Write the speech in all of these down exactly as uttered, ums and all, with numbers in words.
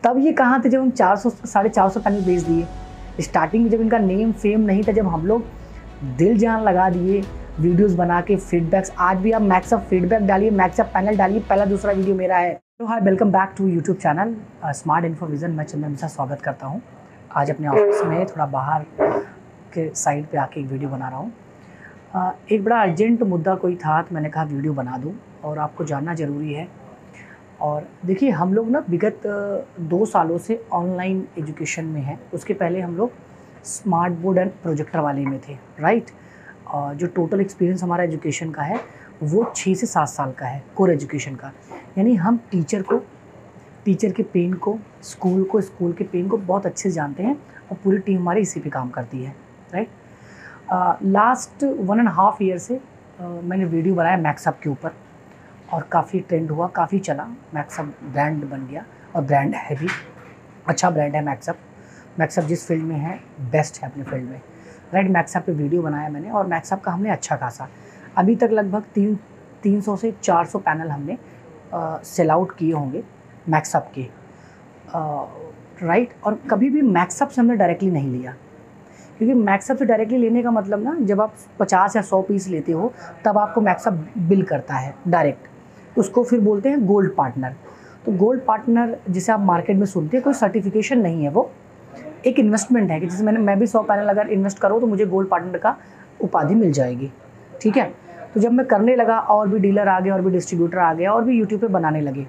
तब ये कहाँ थे जब हम चार सौ साढ़े चार सौ पैनल बेच दिए। स्टार्टिंग में जब इनका नेम फेम नहीं था, जब हम लोग दिल जान लगा दिए वीडियोस बना के फीडबैक्स। आज भी आप मैक्सअप फीडबैक डालिए, मैक्सअप पैनल डालिए, पहला दूसरा वीडियो मेरा है। तो hi, welcome back to YouTube channel smart info vision. मैं चंदन मिश्रा स्वागत करता हूँ। आज अपने ऑफिस में थोड़ा बाहर के साइड पे आके एक वीडियो बना रहा हूँ। एक बड़ा अर्जेंट मुद्दा कोई था तो मैंने कहा वीडियो बना दूँ और आपको जानना ज़रूरी है। और देखिए, हम लोग ना विगत दो सालों से ऑनलाइन एजुकेशन में हैं। उसके पहले हम लोग स्मार्ट बोर्ड एंड प्रोजेक्टर वाले में थे, राइट। और जो टोटल एक्सपीरियंस हमारा एजुकेशन का है वो छः से सात साल का है, कोर एजुकेशन का। यानी हम टीचर को, टीचर के पेन को, स्कूल को, स्कूल के पेन को बहुत अच्छे से जानते हैं और पूरी टीम हमारी इसी पे काम करती है, right. Last one and half year uh uh, मैंने वीडियो बनाया मैक्सअप के ऊपर और काफ़ी ट्रेंड हुआ, काफ़ी चला। मैक्सअप ब्रांड बन गया और ब्रांड है भी, अच्छा ब्रांड है मैक्सअप। मैक्सअप जिस फील्ड में है बेस्ट है अपने फील्ड में, राइट। मैक्सअप पे वीडियो बनाया मैंने और मैक्सअप का हमने अच्छा खासा अभी तक लगभग तीन तीन सौ से चार सौ पैनल हमने सेल आउट किए होंगे मैक्सअप के, राइट। और कभी भी मैक्सअप से हमने डायरेक्टली नहीं लिया, क्योंकि मैक्सअप से डायरेक्टली लेने का मतलब ना, जब आप पचास या सौ पीस लेते हो तब आपको मैक्सअप बिल करता है डायरेक्ट। उसको फिर बोलते हैं गोल्ड पार्टनर। तो गोल्ड पार्टनर जिसे आप मार्केट में सुनते हैं, कोई सर्टिफिकेशन नहीं है, वो एक इन्वेस्टमेंट है कि जैसे मैंने मैं भी सौ पैनल अगर इन्वेस्ट करूँ तो मुझे गोल्ड पार्टनर का उपाधि मिल जाएगी, ठीक है। तो जब मैं करने लगा और भी डीलर आ गए और भी डिस्ट्रीब्यूटर आ गए और भी यूट्यूब पे बनाने लगे,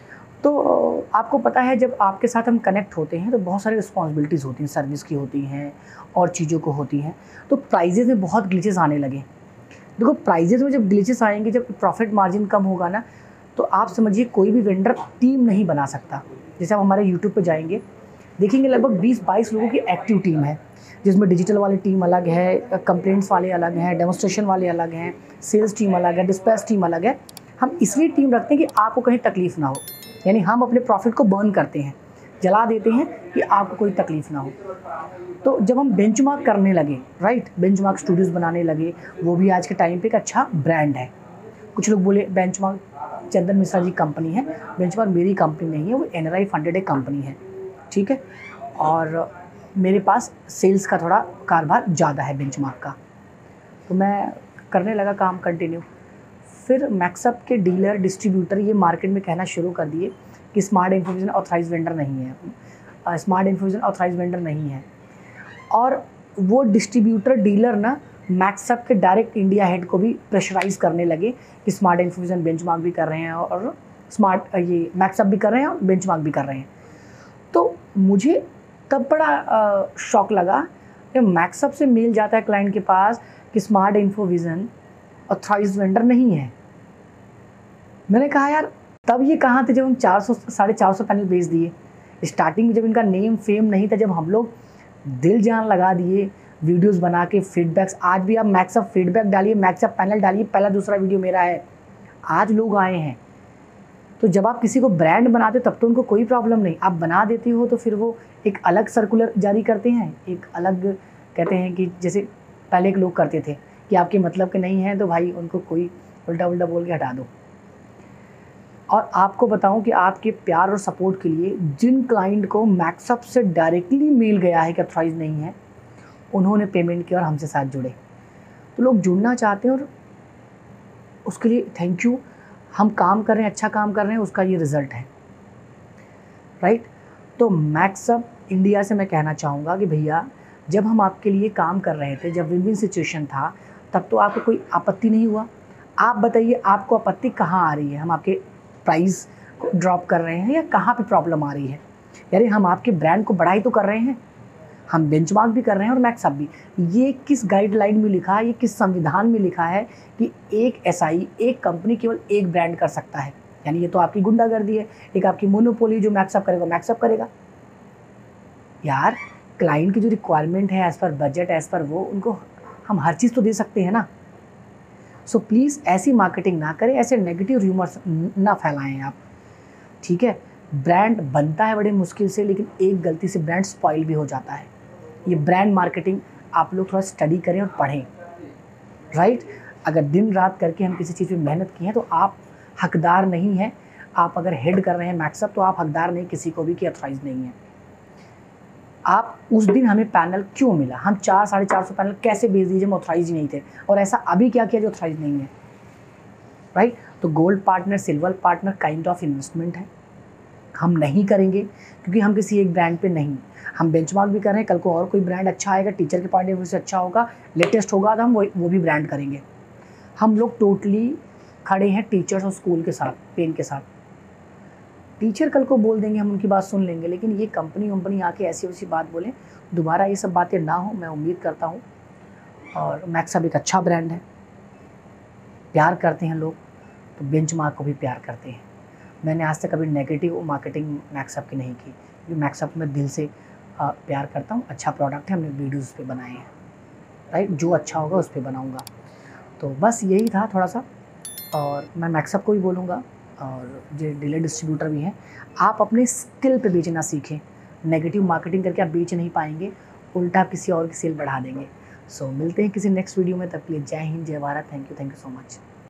तो आपको पता है जब आपके साथ हम कनेक्ट होते हैं तो बहुत सारी रिस्पॉन्सिबिलिटीज़ होती हैं, सर्विस की होती हैं और चीज़ों को होती हैं। तो प्राइजेज़ में बहुत ग्लिचेस आने लगे। देखो, प्राइजेज़ में जब ग्लिचेस आएंगे, जब प्रॉफिट मार्जिन कम होगा ना, तो आप समझिए कोई भी वेंडर टीम नहीं बना सकता। जैसे आप हमारे यूट्यूब पे जाएंगे, देखेंगे लगभग बीस बाईस लोगों की एक्टिव टीम है, जिसमें डिजिटल वाली टीम अलग है, कंप्लेंट्स वाले अलग हैं, डेमोस्ट्रेशन वाले अलग हैं, सेल्स टीम अलग है, डिस्पैच टीम अलग है। हम इसलिए टीम रखते हैं कि आपको कहीं तकलीफ़ ना हो। यानी हम अपने प्रॉफिट को बर्न करते हैं, जला देते हैं कि आपको कोई तकलीफ़ ना हो। तो जब हम बेंचमार्क करने लगे, राइट, बेंचमार्क स्टूडियोज़ बनाने लगे, वो भी आज के टाइम पे एक अच्छा ब्रांड है। कुछ लोग बोले बेंचमार्क चंदन मिश्रा जी कंपनी है। बेंचमार्क मेरी कंपनी नहीं है, वो एन आर आई फंडेड एक कंपनी है, ठीक है। और मेरे पास सेल्स का थोड़ा कारोबार ज़्यादा है बेंचमार्क का। तो मैं करने लगा काम कंटिन्यू। फिर मैक्सअप के डीलर, डिस्ट्रीब्यूटर ये मार्केट में कहना शुरू कर दिए कि smart info vision authorised vendor नहीं है, smart info vision authorised vendor नहीं है। और वो डिस्ट्रीब्यूटर, डीलर ना मैक्सअप के डायरेक्ट इंडिया हेड को भी प्रेशराइज करने लगे कि स्मार्ट इन्फो विजन बेंचमार्क भी कर रहे हैं और स्मार्ट ये मैक्सअप भी कर रहे हैं और बेंचमार्क भी कर रहे हैं। तो मुझे तब बड़ा शौक लगा कि मैक्सअप से मेल जाता है क्लाइंट के पास कि smart info vision authorised vendor नहीं है। मैंने कहा यार, तब ये कहाँ थे जब हम चार सौ साढ़े चार सौ पैनल बेच दिए। स्टार्टिंग में जब इनका नेम फेम नहीं था, जब हम लोग दिल जान लगा दिए वीडियोस बना के फीडबैक्स। आज भी आप मैक्सअप फीडबैक डालिए, मैक्सअप पैनल डालिए, पहला दूसरा वीडियो मेरा है। आज लोग आए हैं। तो जब आप किसी को ब्रांड बनाते हो तब तो उनको कोई प्रॉब्लम नहीं, आप बना देती हो तो फिर वो एक अलग सर्कुलर जारी करते हैं, एक अलग कहते हैं कि जैसे पहले एक लोग करते थे कि आपके मतलब के नहीं हैं तो भाई उनको कोई उल्टा उल्टा बोल के हटा दो। और आपको बताऊं कि आपके प्यार और सपोर्ट के लिए जिन क्लाइंट को मैक्सअप से डायरेक्टली मेल गया है कि ऑथराइज नहीं है, उन्होंने पेमेंट किया और हमसे साथ जुड़े। तो लोग जुड़ना चाहते हैं और उसके लिए थैंक यू। हम काम कर रहे हैं, अच्छा काम कर रहे हैं, उसका ये रिज़ल्ट है, राइट। तो मैक्सअप इंडिया से मैं कहना चाहूँगा कि भैया, जब हम आपके लिए काम कर रहे थे, जब विन विन सिचुएशन था, तब तो आपको कोई आपत्ति नहीं हुआ। आप बताइए आपको आपत्ति कहाँ आ रही है? हम आपके प्राइस को ड्रॉप कर रहे हैं या कहाँ पे प्रॉब्लम आ रही है? यानी हम आपके ब्रांड को बढ़ाई तो कर रहे हैं, हम बेंचमार्क भी कर रहे हैं और मैक्सअप भी। ये किस गाइडलाइन में लिखा है, ये किस संविधान में लिखा है कि एक एसआई, एक कंपनी केवल एक ब्रांड कर सकता है? यानी ये तो आपकी गुंडागर्दी है, एक आपकी मोनोपोली। जो मैक्सअप करेगा मैक्सअप करेगा। यार, क्लाइंट की जो रिक्वायरमेंट है as per budget, as per वो, उनको हम हर चीज़ तो दे सकते हैं ना। सो प्लीज़ ऐसी मार्केटिंग ना करें, ऐसे नेगेटिव र्यूमर्स ना फैलाएं आप, ठीक है। ब्रांड बनता है बड़े मुश्किल से, लेकिन एक गलती से ब्रांड स्पॉइल भी हो जाता है। ये ब्रांड मार्केटिंग आप लोग थोड़ा स्टडी करें और पढ़ें, राइट। अगर दिन रात करके हम किसी चीज़ में मेहनत की है तो आप हकदार नहीं हैं, आप अगर हेड कर रहे हैं मैक्सअप तो आप हकदार नहीं किसी को भी कि ऑथराइज नहीं है। आप उस दिन हमें पैनल क्यों मिला, हम चार साढ़े चार सौ पैनल कैसे भेज दीजिए, हम ऑथराइज ही नहीं थे, और ऐसा अभी क्या किया जो ऑथराइज नहीं है, राइट। तो gold partner silver partner kind of investment है, हम नहीं करेंगे क्योंकि हम किसी एक ब्रांड पे नहीं, हम बेंचमार्क भी कर रहे हैं, कल को और कोई ब्रांड अच्छा आएगा, टीचर के पॉइंट ऑफ व्यू से अच्छा होगा, लेटेस्ट होगा, तो हम वो वो भी ब्रांड करेंगे। हम लोग टोटली खड़े हैं टीचर्स और स्कूल के साथ, पेन के साथ। टीचर कल को बोल देंगे, हम उनकी बात सुन लेंगे, लेकिन ये कंपनी वंपनी आके ऐसी वैसी बात बोले, दोबारा ये सब बातें ना हो, मैं उम्मीद करता हूँ। और मैक्सअप एक अच्छा ब्रांड है, प्यार करते हैं लोग, तो बेंचमार्क को भी प्यार करते हैं। मैंने आज तक कभी नेगेटिव मार्केटिंग मैक्सअप की नहीं की, क्योंकि मैक्सअप में दिल से आ, प्यार करता हूँ। अच्छा प्रोडक्ट है, हमने वीडियोस पे बनाए हैं, राइट, जो अच्छा होगा उस पर बनाऊँगा। तो बस यही था थोड़ा सा, और मैं मैक्सअप को भी बोलूँगा, और जो डीलर डिस्ट्रीब्यूटर भी हैं, आप अपने स्किल पे बेचना सीखें। नेगेटिव मार्केटिंग करके आप बेच नहीं पाएंगे, उल्टा किसी और की सेल बढ़ा देंगे। सो so, मिलते हैं किसी नेक्स्ट वीडियो में, तब के लिए जय हिंद, जय Bharat, thank you, thank you so much.